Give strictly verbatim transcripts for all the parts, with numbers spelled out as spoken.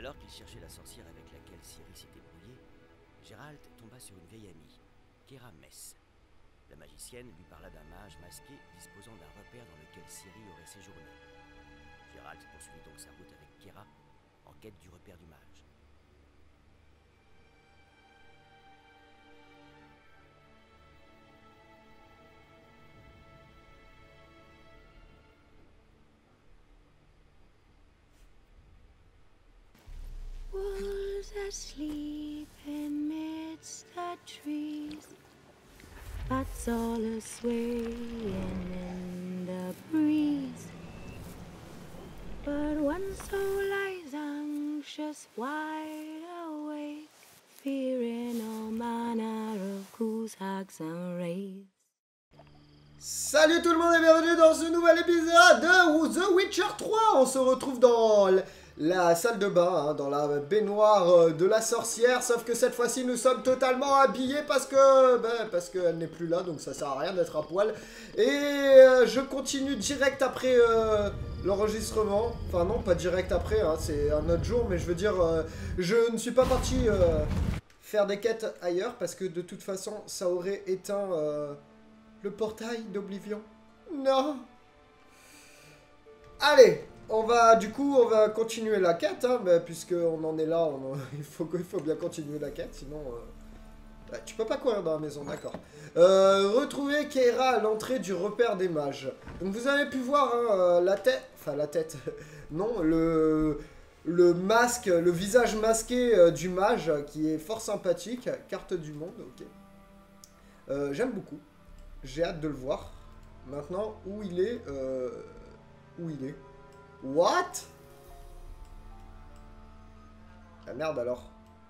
Alors qu'il cherchait la sorcière avec laquelle Ciri s'était brouillée, Geralt tomba sur une vieille amie, Keira Mess. La magicienne lui parla d'un mage masqué disposant d'un repère dans lequel Ciri aurait séjourné. Geralt poursuivit donc sa route avec Keira en quête du repère du mage. Wolves asleep amidst the trees, bats all a swaying in the breeze. But one soul lies anxious, wide awake, fearing all manner of ghouls, hags and wraiths. Salut tout le monde et bienvenue dans ce nouvel épisode de The Witcher trois. On se retrouve dans la salle de bain, hein, dans la baignoire de la sorcière. Sauf que cette fois-ci nous sommes totalement habillés parce que ben, parce qu'elle n'est plus là, donc ça sert à rien d'être à poil. Et euh, je continue direct après euh, l'enregistrement. Enfin non, pas direct après, hein, c'est un autre jour. Mais je veux dire, euh, je ne suis pas parti euh, faire des quêtes ailleurs parce que de toute façon ça aurait éteint... Euh, le portail d'Oblivion. Non. Allez, on va du coup, on va continuer la quête, hein, bah, puisque on en est là. On, il faut, il faut bien continuer la quête, sinon euh, bah, tu peux pas courir dans la maison, d'accord. Euh, retrouver Keira à l'entrée du repère des mages. Donc vous avez pu voir hein, la tête, enfin la tête, non, le le masque, le visage masqué euh, du mage qui est fort sympathique. Carte du monde, ok. Euh, J'aime beaucoup. J'ai hâte de le voir. Maintenant, où il est euh... Où il est What? Ah merde alors.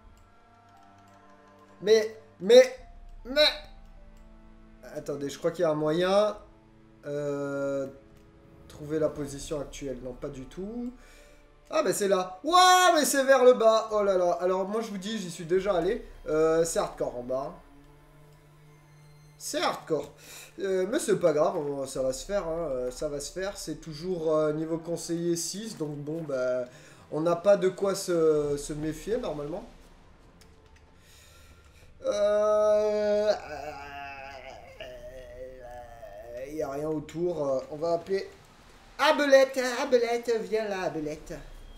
Mais... Mais... Mais... Attendez, je crois qu'il y a un moyen... Euh... Trouver la position actuelle. Non, pas du tout. Ah mais c'est là. Ouah, mais c'est vers le bas. Oh là là. Alors moi je vous dis, j'y suis déjà allé. Euh, c'est hardcore en bas. C'est hardcore. Euh, mais c'est pas grave, on, ça va se faire. Hein, ça va se faire. C'est toujours euh, niveau conseiller six. Donc bon, bah, on n'a pas de quoi se, se méfier normalement. Euh... Il n'y a rien autour. On va appeler Abelette. Abelette, viens là, Abelette.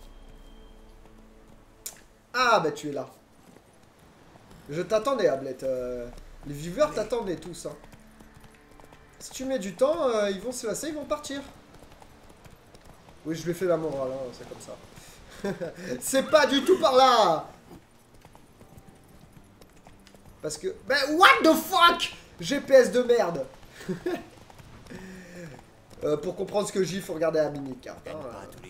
Ah, bah tu es là. Je t'attendais, Abelette. Euh... Les viewers t'attendaient tous. Hein. Si tu mets du temps, euh, ils vont se lasser, ils vont partir. Oui, je lui ai fait la morale, hein, c'est comme ça. C'est pas du tout par là. Parce que... Ben, what the fuck? G P S de merde. euh, Pour comprendre ce que j'ai, il faut regarder la mini-carte. Hein, euh.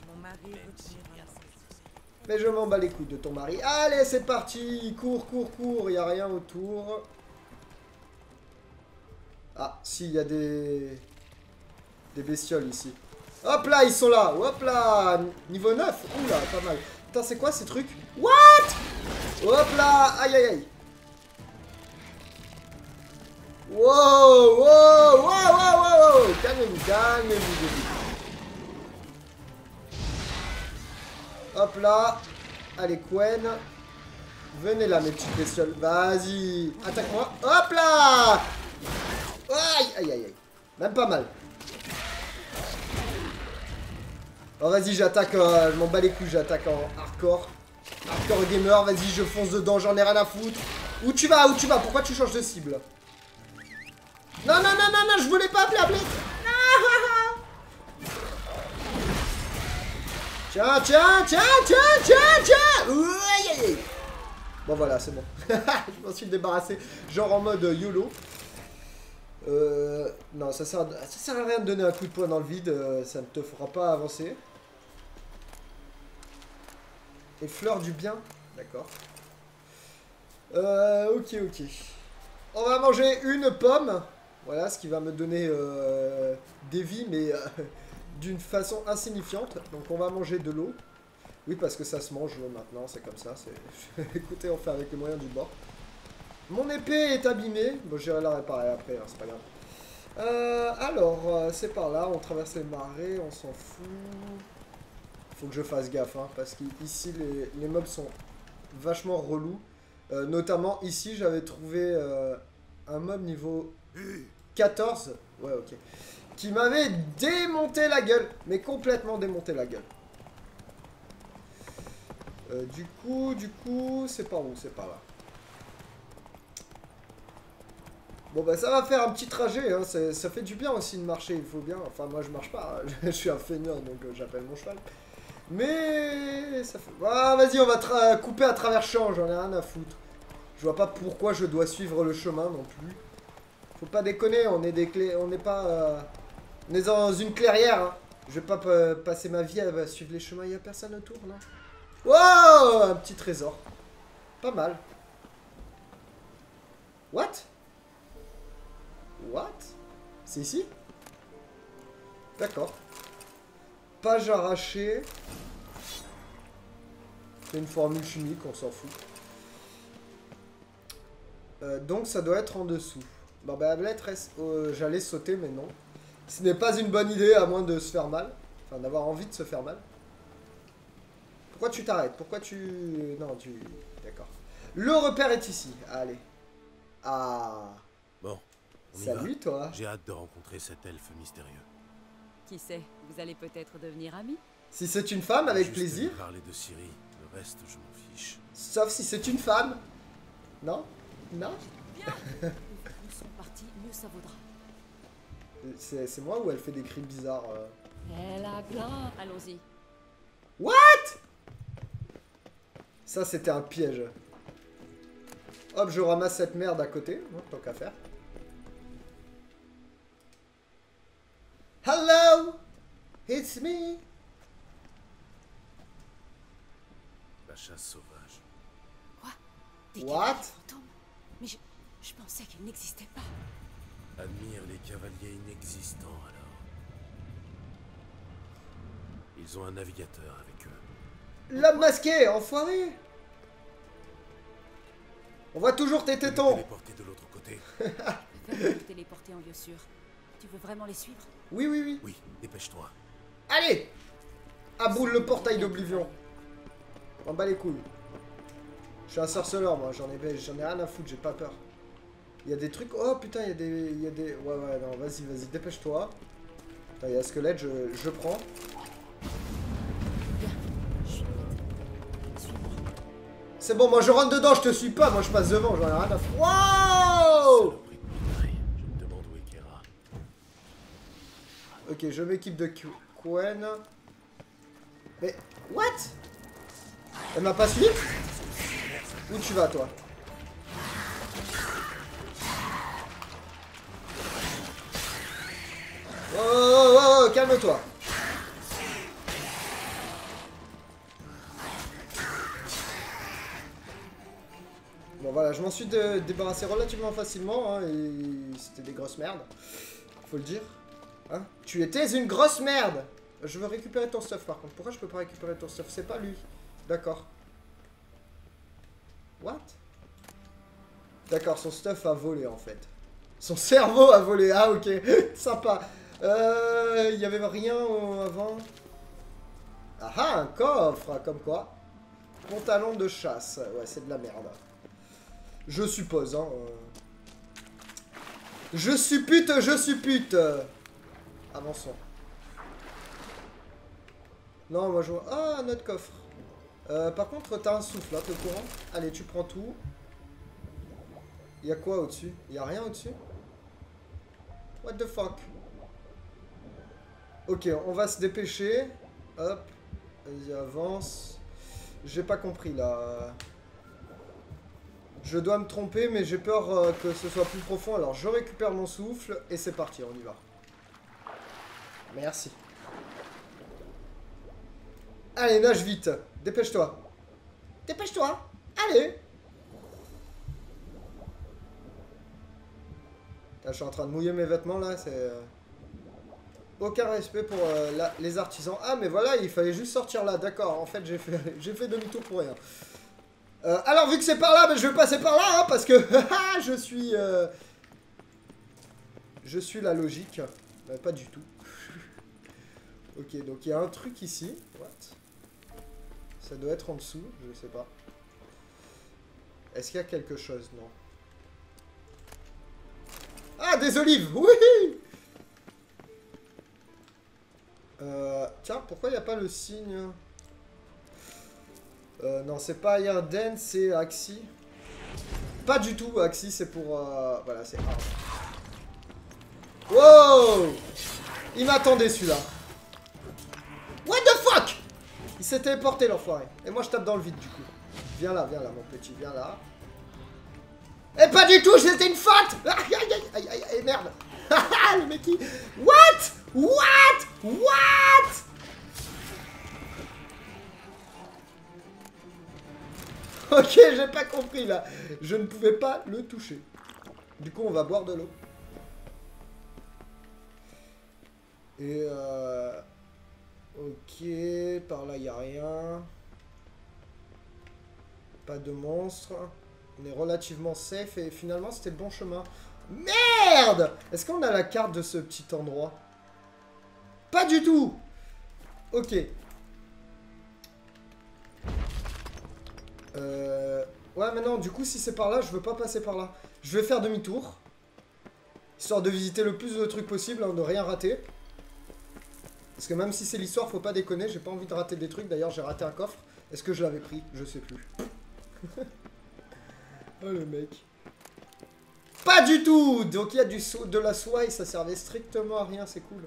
Mais je m'en bats les couilles de ton mari. Allez, c'est parti. Cours, cours, cours. Il n'y a rien autour. Ah, si, il y a des... Des bestioles ici. Hop là, ils sont là. Hop là. Niveau neuf. Oula, pas mal. Putain, c'est quoi ces trucs? What? Hop là. Aïe, aïe, aïe. Wow, wow, wow, wow, wow. Calmez-vous, calmez-vous. Hop là. Allez, Quen. Venez là, mes petites bestioles. Vas-y. Attaque-moi. Hop là. Aïe, aïe, aïe, aïe. Même pas mal. Oh, vas-y, j'attaque. Euh, je m'en bats les couilles, j'attaque en hardcore. Hardcore gamer, vas-y, je fonce dedans, j'en ai rien à foutre. Où tu vas, où tu vas? Pourquoi tu changes de cible? Non, non, non, non, non, je voulais pas appeler, appeler. Tiens, tiens, tiens, tiens, tiens, tiens. Aïe, aïe, aïe. Bon, voilà, c'est bon. Je m'en suis débarrassé. Genre en mode YOLO. Euh, non, ça sert, à, ça sert à rien de donner un coup de poing dans le vide, euh, ça ne te fera pas avancer. Et fleur du bien, d'accord. Euh, ok, ok. On va manger une pomme, voilà, ce qui va me donner euh, des vies, mais euh, d'une façon insignifiante. Donc on va manger de l'eau. Oui, parce que ça se mange maintenant, c'est comme ça. Écoutez, on fait avec les moyens du bord. Mon épée est abîmée. Bon, j'irai la réparer après, hein, c'est pas grave. Euh, alors, euh, c'est par là. On traverse les marais, on s'en fout. Faut que je fasse gaffe, hein, parce qu'ici, les, les mobs sont vachement relous. Euh, notamment, ici, j'avais trouvé euh, un mob niveau quatorze. Ouais, ok. Qui m'avait démonté la gueule. Mais complètement démonté la gueule. Euh, du coup, du coup, c'est par où? C'est par là. Bon bah ça va faire un petit trajet, hein. Ça fait du bien aussi de marcher, il faut bien. Enfin moi je marche pas, hein. Je suis un feignant donc euh, j'appelle mon cheval. Mais ça fait... Ah vas-y on va couper à travers champ, j'en ai rien à foutre. Je vois pas pourquoi je dois suivre le chemin non plus. Faut pas déconner, on est des clés, on n'est pas... Euh... On est dans une clairière, hein. Je vais pas passer ma vie à suivre les chemins, il y a personne autour là. Wow, un petit trésor. Pas mal. What? What? C'est ici? D'accord. Page arrachée. C'est une formule chimique, on s'en fout. Euh, donc ça doit être en dessous. Bon bah euh, j'allais sauter mais non. Ce n'est pas une bonne idée à moins de se faire mal. Enfin d'avoir envie de se faire mal. Pourquoi tu t'arrêtes? Pourquoi tu... Non tu... D'accord. Le repère est ici. Allez. Ah. Bon. Salut toi. J'ai hâte de rencontrer cet elfe mystérieux. Qui sait, vous allez peut-être devenir amis. Si c'est une femme, avec Juste plaisir. lui parler de Ciri, le reste je m'en fiche. Sauf si c'est une femme. Non? Non? Bien. Les fous sont partis, mieux ça vaudra. C'est moi ou elle fait des cris bizarres euh... Elle a glace. Allons-y. What? Ça c'était un piège. Hop, je ramasse cette merde à côté, hein, tant qu'à faire. Hello, it's me. La chasse sauvage. Quoi? Des What? cavaliers fantômes? Mais je, je pensais qu'ils n'existaient pas. Admire les cavaliers inexistants alors. Ils ont un navigateur avec eux. L'homme masqué, enfoiré. On voit toujours tes tétons. Téléporter de l'autre côté. Je vais me téléporter en lieu sûr. Tu veux vraiment les suivre? Oui, oui, oui. Oui, dépêche-toi. Allez. Aboule le portail d'Oblivion. On bat les couilles. Je suis un sorceleur, moi. J'en ai, j'en ai rien à foutre, j'ai pas peur. Il y a des trucs... Oh, putain, il y a des... Il y a des... Ouais, ouais, non, vas-y, vas-y, dépêche-toi. Putain, il y a un squelette, je, je prends. C'est bon, moi je rentre dedans, je te suis pas, moi je passe devant, j'en ai rien à foutre. Wow! Je me demande où est Kera. Ok, je m'équipe de Quen. Mais, what? Elle m'a pas suivi? Où tu vas, toi? Oh, oh, oh, oh, calme-toi. Bon voilà, je m'en suis de débarrassé relativement facilement, hein, et c'était des grosses merdes, faut le dire. Hein, tu étais une grosse merde. Je veux récupérer ton stuff par contre. Pourquoi je peux pas récupérer ton stuff? C'est pas lui. D'accord. What? D'accord, son stuff a volé en fait. Son cerveau a volé. Ah ok, sympa. Euh, il y avait rien avant. Ah ah, un coffre, comme quoi. Pantalon de chasse. Ouais, c'est de la merde. Je suppose, hein. Je suppute, je suppute. Avançons. Non, moi je vois... Ah, un autre coffre. Euh, par contre, t'as un souffle, hein, t'es au courant? Allez, tu prends tout. Il y a quoi au-dessus? Il y a rien au-dessus? What the fuck? Ok, on va se dépêcher. Hop. Vas-y, avance. J'ai pas compris, là. Je dois me tromper, mais j'ai peur euh, que ce soit plus profond. Alors, je récupère mon souffle, et c'est parti, on y va. Merci. Allez, nage vite. Dépêche-toi. Dépêche-toi. Allez. Là, je suis en train de mouiller mes vêtements, là. C'est... Euh... Aucun respect pour euh, la... les artisans. Ah, mais voilà, il fallait juste sortir là. D'accord, en fait, j'ai fait, j'ai fait demi-tour pour rien. Euh, alors, vu que c'est par là, ben, je vais passer par là, hein, parce que je suis... Euh... Je suis la logique. Ben, pas du tout. Ok, donc il y a un truc ici. What? Ça doit être en dessous, je sais pas. Est-ce qu'il y a quelque chose? Non. Ah, des olives! Oui! Euh, tiens, pourquoi il n'y a pas le signe? euh, Non, c'est pas Yarden, c'est Axi. Pas du tout, Axi, c'est pour... Euh, voilà, c'est A. Wow! Il m'attendait, celui-là. What the fuck? Il s'est téléporté, l'enfoiré. Et moi, je tape dans le vide, du coup. Viens là, viens là, mon petit, viens là. Et pas du tout, c'était une faute! Aïe, aïe, aïe, aïe, aïe, aïe, merde! Le mec qui... What? What? What? Ok, j'ai pas compris, là. Je ne pouvais pas le toucher. Du coup, on va boire de l'eau. Et euh... ok, par là, il n'y a rien. Pas de monstre. On est relativement safe et finalement, c'était le bon chemin. Merde! Est-ce qu'on a la carte de ce petit endroit? Pas du tout! Ok. Euh... Ouais, mais non, du coup, si c'est par là, je veux pas passer par là. Je vais faire demi-tour. Histoire de visiter le plus de trucs possible, hein, de rien rater. Parce que même si c'est l'histoire, faut pas déconner, j'ai pas envie de rater des trucs. D'ailleurs, j'ai raté un coffre. Est-ce que je l'avais pris? Je sais plus. Oh, le mec. Pas du tout! Donc, il y a du so de la soie et ça servait strictement à rien, c'est cool.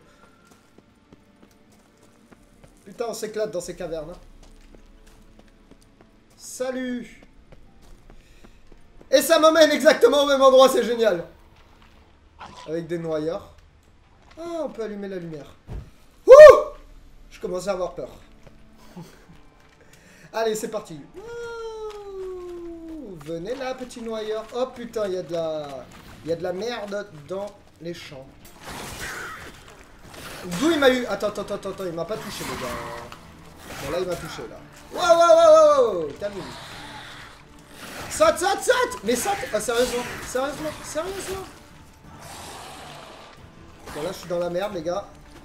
Putain, on s'éclate dans ces cavernes. Hein. Salut! Et ça m'emmène exactement au même endroit, c'est génial! Avec des noyeurs. Ah, on peut allumer la lumière. Ouh! Je commence à avoir peur. Allez, c'est parti. Ouh, venez là, petit noyeur. Oh putain, il y a de la... Il y a de la merde dans les champs. D'où il m'a eu... Attends, attends, attends, attends, il m'a pas touché, les gars. Bon, là, il m'a touché, là. Wow, wow, wow, wow, calmez-vous. Saute, saute, saute! Mais saute! Ah, sérieusement, sérieusement, sérieusement. Bon, là, je suis dans la merde, les gars.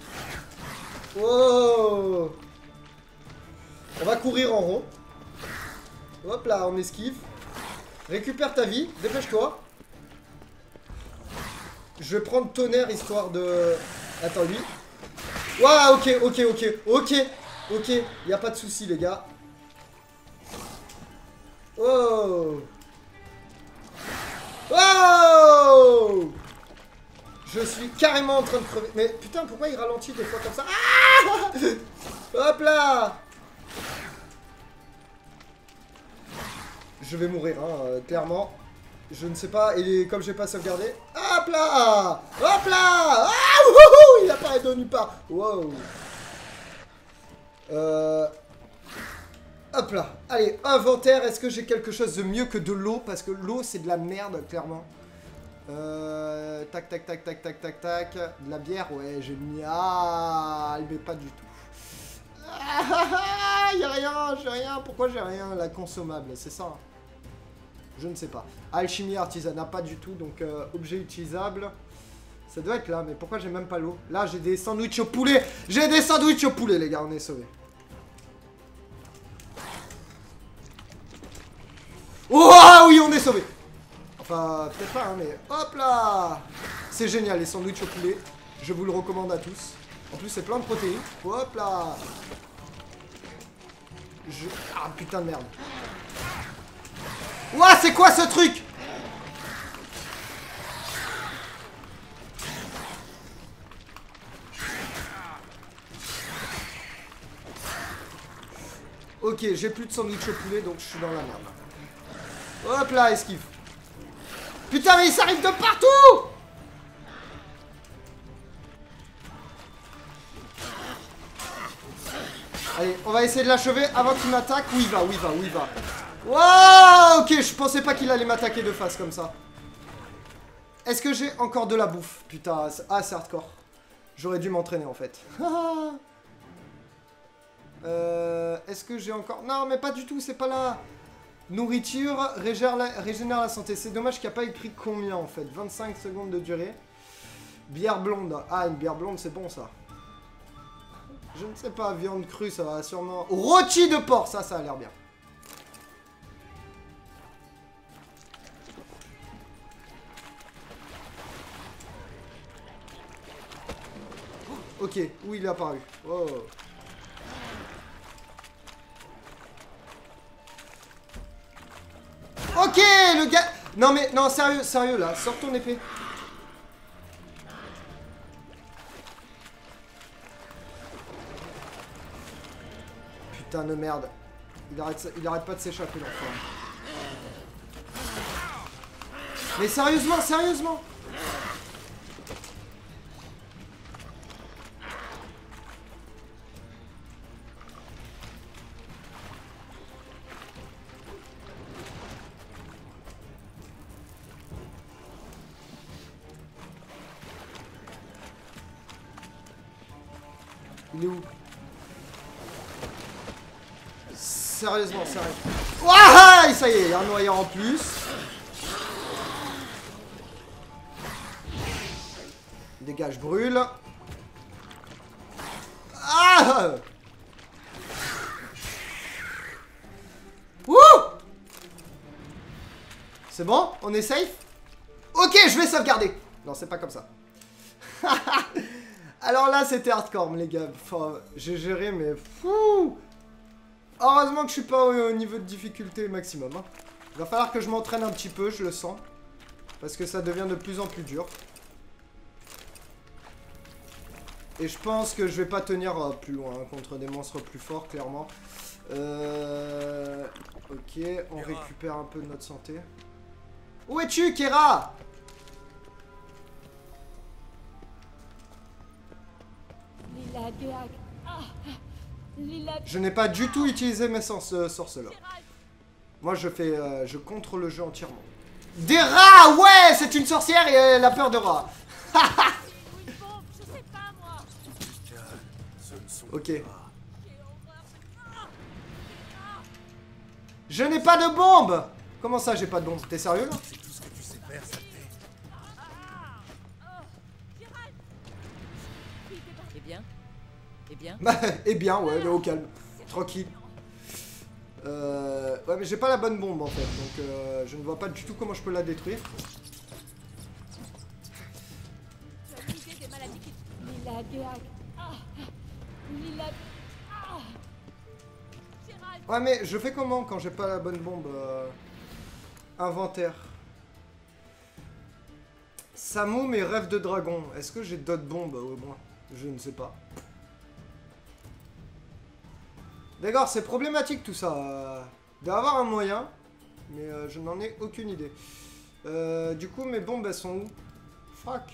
Wow! On va courir en rond. Hop là, on esquive. Récupère ta vie, dépêche-toi. Je vais prendre tonnerre histoire de... Attends, lui. Waouh, ok, ok, ok, ok, ok. Y a pas de souci, les gars. Oh! Oh! Je suis carrément en train de crever. Mais putain, pourquoi il ralentit des fois comme ça? Ah! Hop là! Je vais mourir, hein, euh, clairement. Je ne sais pas, et comme j'ai pas sauvegardé... Hop là! Hop là! Ah! Wouhou! Il apparaît de nulle part. Wow! Euh... Hop là! Allez, inventaire. Est-ce que j'ai quelque chose de mieux que de l'eau? Parce que l'eau, c'est de la merde, clairement. Euh... Tac, tac, tac, tac, tac, tac, tac. De la bière? Ouais, génial. Mais pas du tout. Ah, y a rien, j'ai rien. Pourquoi j'ai rien? La consommable, c'est ça. Je ne sais pas. Alchimie artisanat, pas du tout. Donc, euh, objet utilisable. Ça doit être là, mais pourquoi j'ai même pas l'eau? Là, j'ai des sandwichs au poulet. J'ai des sandwichs au poulet, les gars. On est sauvés. Oh oui, on est sauvés. Enfin, peut-être pas, hein, mais... Hop là! C'est génial, les sandwichs au poulet. Je vous le recommande à tous. En plus, c'est plein de protéines. Hop là! Je... Ah, putain de merde. Ouah, c'est quoi ce truc? Ok, j'ai plus de sandwich au poulet, donc je suis dans la merde. Hop là, esquive. Putain, mais il s'arrive de partout! Allez, on va essayer de l'achever avant qu'il m'attaque. Où il va, où il va, où il va. Wow, ok, je pensais pas qu'il allait m'attaquer de face comme ça. Est-ce que j'ai encore de la bouffe? Putain, ah, c'est hardcore. J'aurais dû m'entraîner en fait. euh, Est-ce que j'ai encore... Non, mais pas du tout, c'est pas là. Nourriture, régénère la, régénère la santé. C'est dommage qu'il n'y a pas écrit combien en fait. vingt-cinq secondes de durée. Bière blonde. Ah, une bière blonde, c'est bon ça. Je ne sais pas, viande crue, ça va sûrement... Rôti de porc, ça, ça a l'air bien. Ok, où il est apparu? Oh. Ok, le gars... Non mais, non, sérieux, sérieux, là, sors ton épée. Putain de merde. Il arrête, il arrête pas de s'échapper, l'enfant. Mais sérieusement, sérieusement. Il est où? Sérieusement, sérieux. Ouah, ça y est, il y a un noyau en plus. Dégage, brûle. Ah! Wouh! C'est bon? On est safe? Ok, je vais sauvegarder. Non, c'est pas comme ça. Alors là, c'était hardcore, les gars. Enfin, j'ai géré, mais fou! Heureusement que je suis pas au, au niveau de difficulté maximum. Hein. Il va falloir que je m'entraîne un petit peu, je le sens. Parce que ça devient de plus en plus dur. Et je pense que je vais pas tenir euh, plus loin hein, contre des monstres plus forts, clairement. Euh... Ok, on Kera. récupère un peu de notre santé. Où es-tu, Kera? Lila Geag. Ah, Lila... Je n'ai pas du tout utilisé mes sens euh, sorceleurs. Moi, je fais, euh, je contre le jeu entièrement. Des rats, ouais, c'est une sorcière et elle a peur de rats. Ok. Je n'ai pas de bombe. Comment ça, j'ai pas de bombe? T'es sérieux là? C'est tout ce que tu sais faire, saleté. Eh bien? Eh bien? Bah, eh bien, ouais, mais au calme. Tranquille. Euh... Ouais, mais j'ai pas la bonne bombe en fait, donc euh, je ne vois pas du tout comment je peux la détruire. Lila Geag. Ah, Lila... Ah. Ouais, mais je fais comment quand j'ai pas la bonne bombe euh... Inventaire. Samu, mes rêves de dragon. Est-ce que j'ai d'autres bombes au moins? Je ne sais pas. D'accord, c'est problématique tout ça. D'avoir un moyen, mais euh, je n'en ai aucune idée. Euh, du coup, mes bombes, elles sont où? Fuck.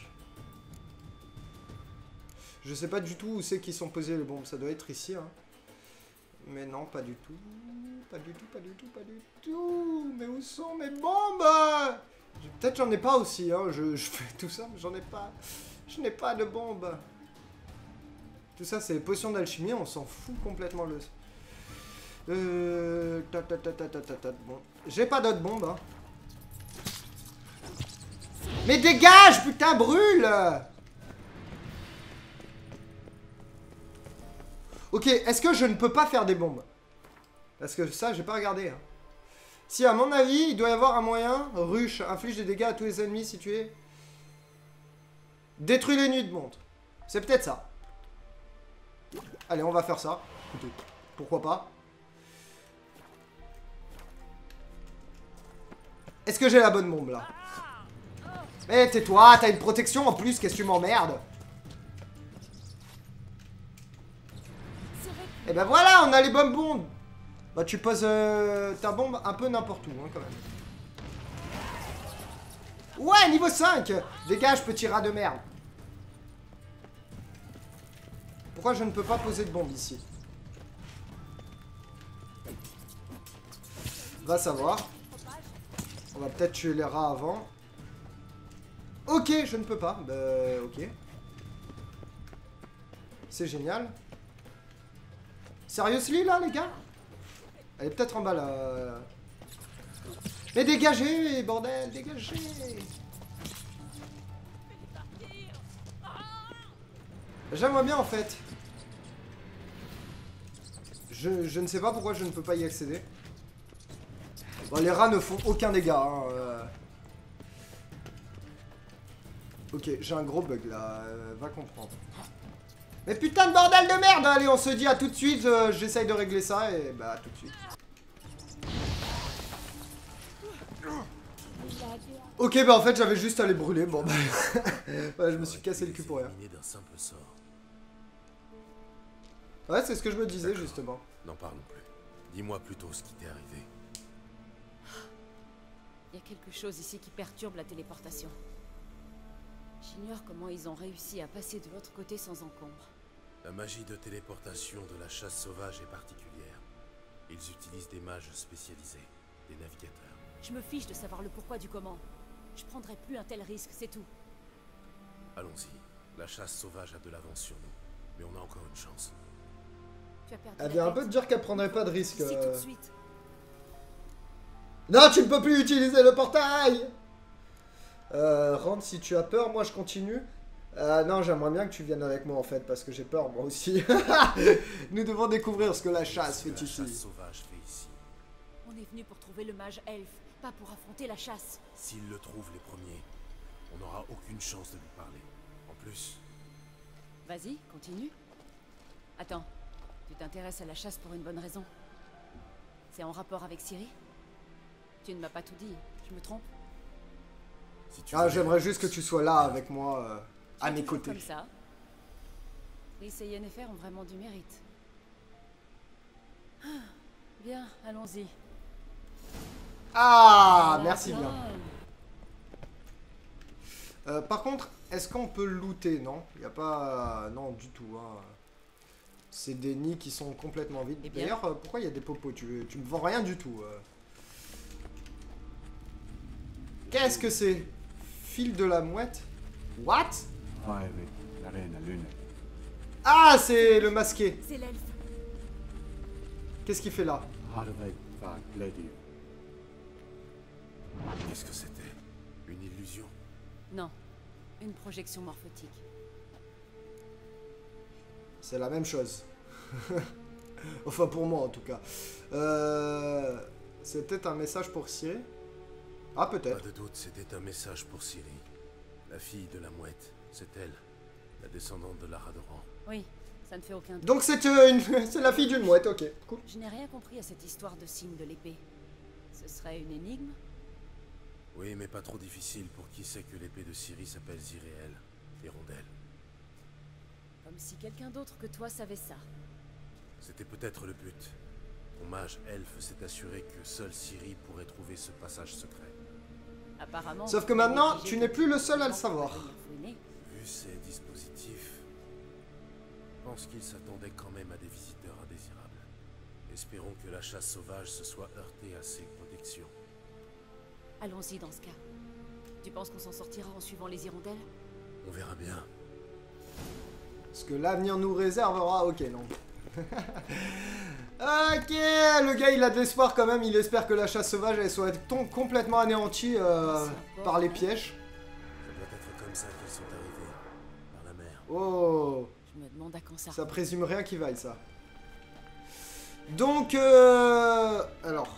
Je sais pas du tout où c'est qu'ils sont posées les bombes. Ça doit être ici, hein. Mais non, pas du tout. Pas du tout, pas du tout, pas du tout. Mais où sont mes bombes? Peut-être j'en ai pas aussi, hein. Je, je fais tout ça, mais j'en ai pas. Je n'ai pas de bombes. Tout ça, c'est potions d'alchimie. On s'en fout complètement le... Euh... Ta, ta, ta, ta, ta, ta, ta. Bon. J'ai pas d'autres bombes, hein. Mais dégage, putain, brûle! Ok, est-ce que je ne peux pas faire des bombes? Parce que ça, j'ai pas regardé. Hein. Si, à mon avis, il doit y avoir un moyen. Ruche, inflige des dégâts à tous les ennemis situés. Détruis les nuits de montre. C'est peut-être ça. Allez, on va faire ça. Écoutez, pourquoi pas? Est-ce que j'ai la bonne bombe, là? Eh, tais-toi, t'as une protection en plus, qu'est-ce que tu m'emmerdes? Et ben voilà, on a les bonnes bombes. Bah tu poses euh, ta bombe un peu n'importe où, hein, quand même. Ouais, niveau cinq. Dégage, petit rat de merde. Pourquoi je ne peux pas poser de bombe ici? Va savoir. On va peut-être tuer les rats avant. Ok, je ne peux pas. Bah, ok. C'est génial. Seriously, là, les gars? Elle est peut-être en bas, là. Mais dégagez, bordel, dégagez. J'aimerais bien, en fait. Je, je ne sais pas pourquoi je ne peux pas y accéder. Bon, les rats ne font aucun dégât. Hein, euh... Ok, j'ai un gros bug là. Euh, va comprendre. Mais putain de bordel de merde. Allez, on se dit à tout de suite. Euh, J'essaye de régler ça et bah à tout de suite. Ok, bah en fait j'avais juste à les brûler. Bon bah ouais, je me suis cassé le cul pour rien. d'un simple sort. Ouais, c'est ce que je me disais justement. N'en parlons plus. Dis-moi plutôt ce qui t'est arrivé. Il y a quelque chose ici qui perturbe la téléportation. J'ignore comment ils ont réussi à passer de l'autre côté sans encombre. La magie de téléportation de la chasse sauvage est particulière. Ils utilisent des mages spécialisés, des navigateurs. Je me fiche de savoir le pourquoi du comment. Je prendrai plus un tel risque, c'est tout. Allons-y. La chasse sauvage a de l'avance sur nous, mais on a encore une chance. Tu as perdu Elle la vient un tête. peu de dire qu'elle prendrait pas de risque. Ici, euh. tout de suite. Non, tu ne peux plus utiliser le portail. euh, Rentre si tu as peur, moi je continue. Euh, non, j'aimerais bien que tu viennes avec moi en fait, parce que j'ai peur moi aussi. Nous devons découvrir ce que la chasse fait La ici. chasse sauvage fait ici. On est venu pour trouver le mage elfe, pas pour affronter la chasse. S'ils le trouvent les premiers, on n'aura aucune chance de lui parler. En plus, Vas-y, continue. Attends, tu t'intéresses à la chasse pour une bonne raison. C'est en rapport avec Ciri? Tu ne m'as pas tout dit, je me trompe? si tu Ah, veux- j'aimerais juste que tu sois là avec moi, euh, à Tu es mes toujours côtés. Comme ça. Chris et Yennefer ont vraiment du mérite. Ah, bien, allons-y. Ah, Voilà, merci bien. bien. Euh, par contre, est-ce qu'on peut looter? Non, il n'y a pas... Non, du tout. Hein. C'est des nids qui sont complètement vides. Eh bien. D'ailleurs, euh, pourquoi il y a des popos? Tu, tu me vends rien du tout. euh. Qu'est-ce que c'est? Fil de la mouette? What? Vai la reina Lune. Ah, c'est le masqué. C'est l'elfe. Qu'est-ce qu'il fait là? Harvey va Lady. Qu'est-ce que c'était? Une illusion? Non, une projection morphotique. C'est la même chose. Enfin, pour moi, en tout cas. Euh... C'est peut-être un message pour Ciri? Ah, Pas peut-être. de doute, c'était un message pour Ciri. La fille de la mouette, c'est elle, la descendante de Lara Doran. Oui, ça ne fait aucun doute. Donc c'est euh, une... c'est la fille d'une mouette, ok, cool. Je n'ai rien compris à cette histoire de signe de l'épée. Ce serait une énigme? Oui, mais pas trop difficile pour qui sait que l'épée de Ciri s'appelle Ziréel, Hirondelle. Comme si quelqu'un d'autre que toi savait ça. C'était peut-être le but. Ton mage elfe s'est assuré que seule Ciri pourrait trouver ce passage secret. Apparemment. Sauf que vous avez maintenant, négligé tu n'es plus le seul à le les gens pour savoir. venir fouiner. Vu ces dispositifs, je pense qu'il s'attendait quand même à des visiteurs indésirables. Espérons que la chasse sauvage se soit heurtée à ses protections. Allons-y dans ce cas. Tu penses qu'on s'en sortira en suivant les hirondelles? On verra bien. Ce que l'avenir nous réservera, ok, non. Ok, le gars il a de l'espoir quand même, il espère que la chasse sauvage elle soit ton- complètement anéantie euh, par les pièges. Ça doit être comme ça qu'ils sont arrivés, par la mer. Oh, Je me demande à quand ça. ça présume rien qui vaille ça. Donc, euh, alors,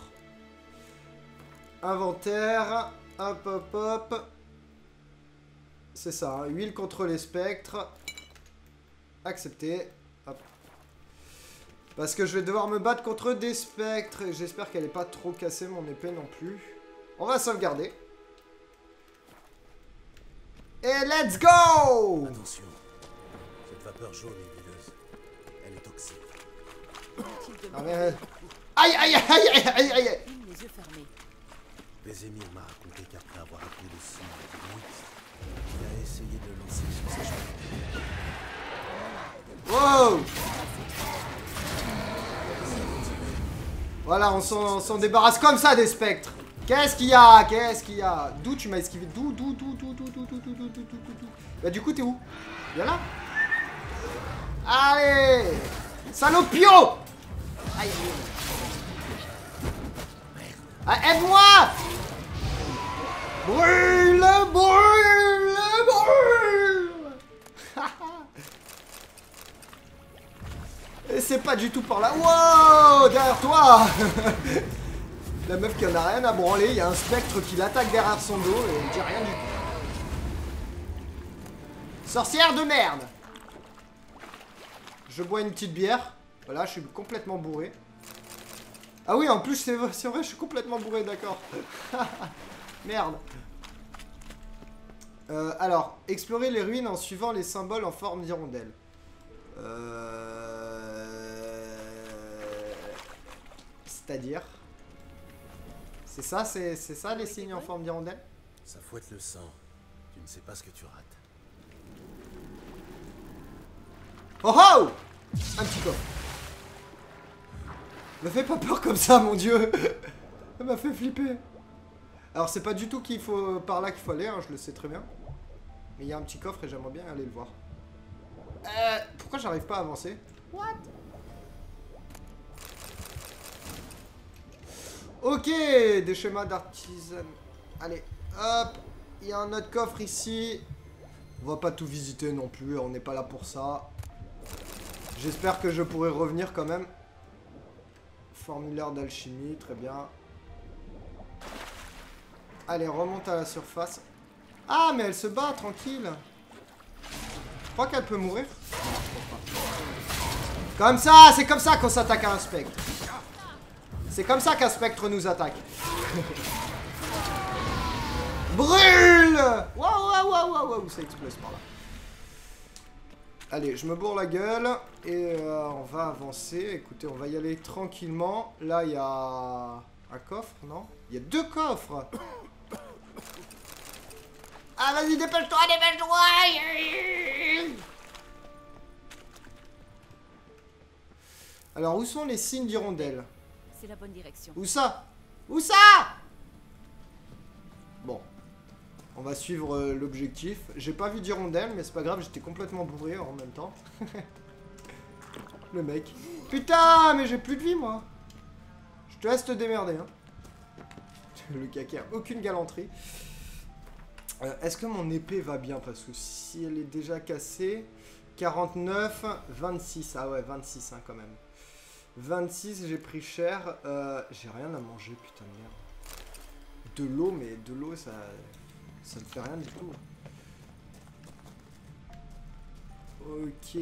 inventaire, hop hop hop, c'est ça, hein, huile contre les spectres, accepté, hop. Parce que je vais devoir me battre contre des spectres. Et j'espère qu'elle n'est pas trop cassée, mon épée non plus. On va sauvegarder. Et let's go! Attention, cette vapeur jaune est huileuse. Elle est toxique. Inutile de Ah, me- mais... Aïe, aïe, aïe, aïe, aïe, aïe, aïe. Une, les yeux fermés. Vézémir m'a raconté qu'après avoir appris le signe du Nyx, il a essayé de lancer sur ses cheveux. Wow! Voilà, on s'en on s'en débarrasse comme ça des spectres. Qu'est-ce qu'il y a? Qu'est-ce qu'il y a? D'où tu m'as esquivé? D'où, d'où, d'où, d'où, d'où, d'où, d'où, d'où, d'où, d'où, d'où, d'où. Bah du coup, t'es où? Viens là. Allez! Salopio! Aïe, aïe. Ah, aide-moi! Brûle, brûle, brûle! c'est pas du tout par là. Wow, derrière toi. La meuf qui en a rien à branler, il y a un spectre qui l'attaque derrière son dos et elle dit rien du tout. Sorcière de merde. Je bois une petite bière. Voilà, je suis complètement bourré. Ah oui, en plus, c'est vrai, c'est vrai, je suis complètement bourré, d'accord. Merde. Euh, alors, explorer les ruines en suivant les symboles en forme d'hirondelle. Euh... C'est-à-dire... C'est ça, c'est ça les signes en forme d'hirondelle? Ça fouette le sang. Tu ne sais pas ce que tu rates. Oh oh! Un petit coffre. Me fais pas peur comme ça, mon dieu. Ça m'a fait flipper. Alors, c'est pas du tout qu'il faut par là qu'il faut aller, hein, je le sais très bien. Mais il y a un petit coffre et j'aimerais bien aller le voir. Euh, pourquoi j'arrive pas à avancer? What? Ok, des schémas d'artisan. Allez, hop. Il y a un autre coffre ici. On va pas tout visiter non plus, on n'est pas là pour ça. J'espère que je pourrai revenir quand même. Formulaire d'alchimie, très bien. Allez, remonte à la surface. Ah, mais elle se bat, tranquille. Je crois qu'elle peut mourir. Comme ça, c'est comme ça qu'on s'attaque à un spectre. C'est comme ça qu'un spectre nous attaque. Brûle! Waouh, waouh, waouh, waouh, waouh, ça explose par là. Allez, je me bourre la gueule et euh, on va avancer. Écoutez, on va y aller tranquillement. Là, il y a un coffre, non? Il y a deux coffres. Ah, vas-y, dépêche-toi, dépêche-toi! Alors, où sont les signes d'hirondelle? C'est la bonne direction. Où ça? Où ça? Bon. On va suivre euh, l'objectif. J'ai pas vu d'hirondelle, mais c'est pas grave, j'étais complètement bourré en même temps. Le mec. Putain, mais j'ai plus de vie, moi. Je te laisse te démerder, hein. Le caca, aucune galanterie. Euh, Est-ce que mon épée va bien? Parce que si elle est déjà cassée... quarante-neuf, vingt-six. Ah ouais, vingt-six, hein, quand même. vingt-six, j'ai pris cher. Euh, j'ai rien à manger, putain de merde. De l'eau, mais de l'eau, ça... Ça ne fait rien du tout. Ok.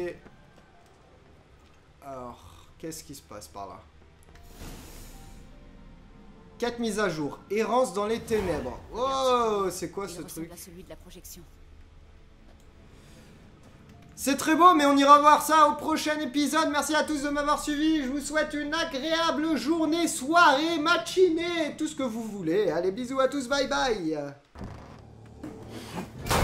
Alors, qu'est-ce qui se passe par là? Quatre mises à jour. Errance dans les ténèbres. Oh, c'est quoi ce truc? À celui de la projection. C'est très beau, mais on ira voir ça au prochain épisode. Merci à tous de m'avoir suivi. Je vous souhaite une agréable journée, soirée, matinée, tout ce que vous voulez. Allez, bisous à tous, bye bye.